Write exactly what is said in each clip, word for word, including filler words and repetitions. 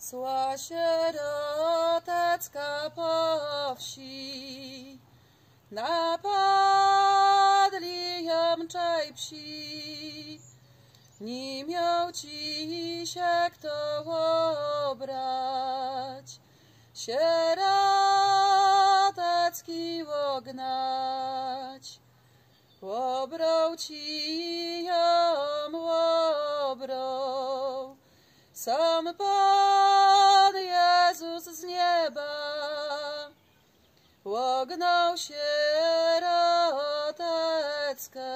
Szła sierotecka po wsi, napadli ją czaj psi. Nie miał ci się kto obrać, sierotecki ognać. Obrał ci ją, obrał, sam Pan Jezus z nieba. Ognał sieroteckę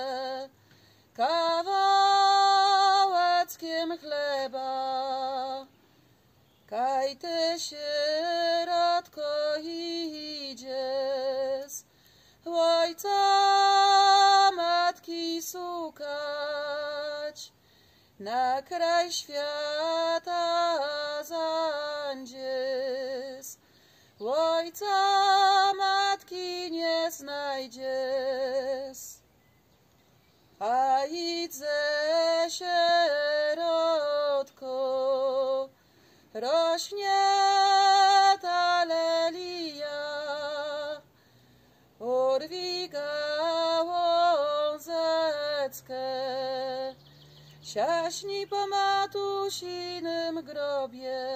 kawałeczkiem chleba. Kaj ty, sierotko, idziesz ojca matki szukać, na kraj świata zandziesz, ojca matki nie znajdziesz. A idź sierotko, rośnie ta lelia, urwij gałązeczkę, siaśnij po matusinym grobie,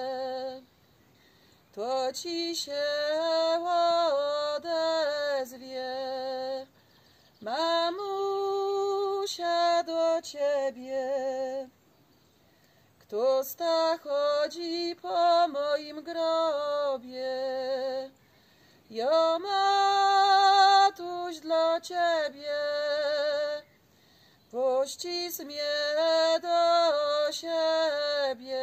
to ci się odezwie mamusia do ciebie. Kto sta chodzi po moim grobie, jo matuś dla ciebie. Puści mnie do siebie,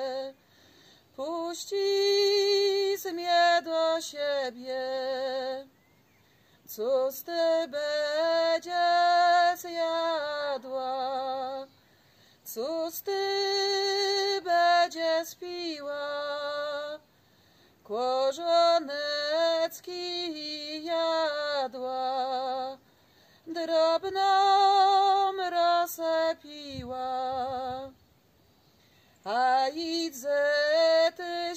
puści mnie do siebie. Cóż ty będziesz jadła, cóż ty będziesz piła, korzoneczki jadła, drobną rosę piła. A idźże ty,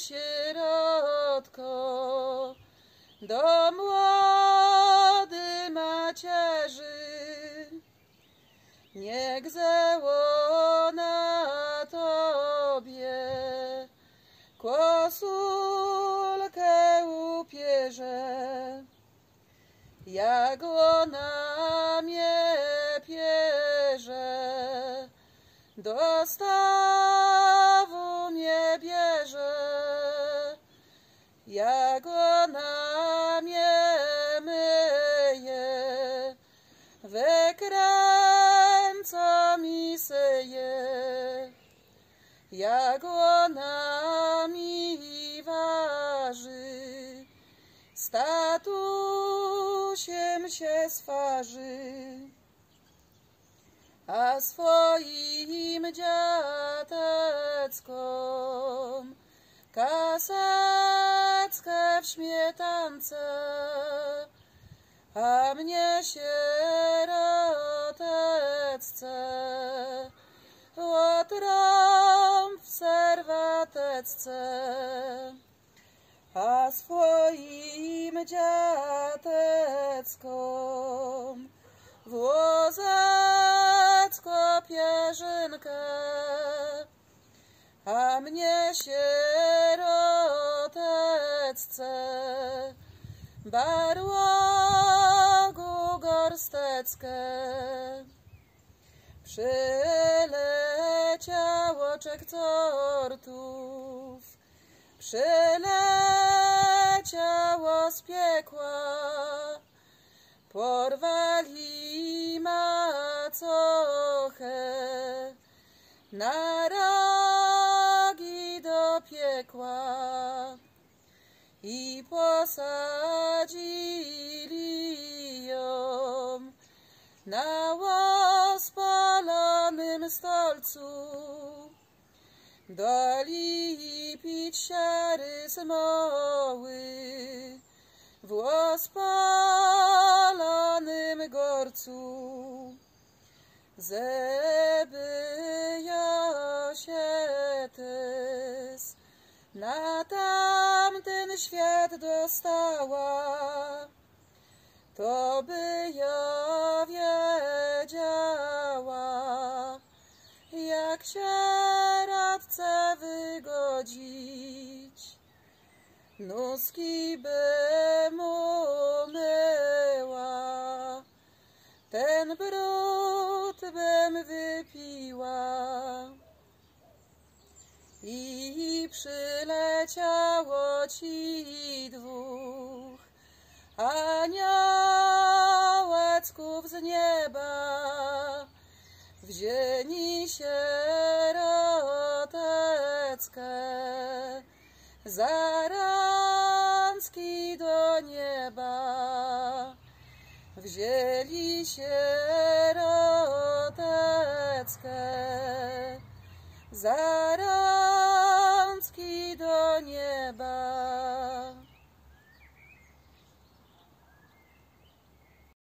sierotko, do młodej macierzy, niech ona tobie kosulkę upierze. Jak ona mnie pierze, do stawu mnie bierze. Jak ona mnie myje, wykręca mi syje. Jak ona mi waży, statusiem się sważy. A swoim dziateckom kaseckę w śmietance, a mnie sierotecce otrąb w serwatecce. A swoim dziateckom włozecko pierzynkę, a mnie sierotecce barłogu gorsteckę. Przyleciało czek tortów, przyleciało z piekła, porwali macochę na rogi do piekła i posadzili ją na ospalonym stolcu. Dali pić siary smoły w ospalonym gorcu. Zeby ja się tys na tamten świat dostała, to by ja wiedziała, jak sierotce wygodzić. Nóżki bym umyła, ten brud bym wypiła. I przyleciało ci dwóch aniołeczków z nieba, wzięli sieroteczkę za rączki do nieba, wzięli sieroteczkę za rączki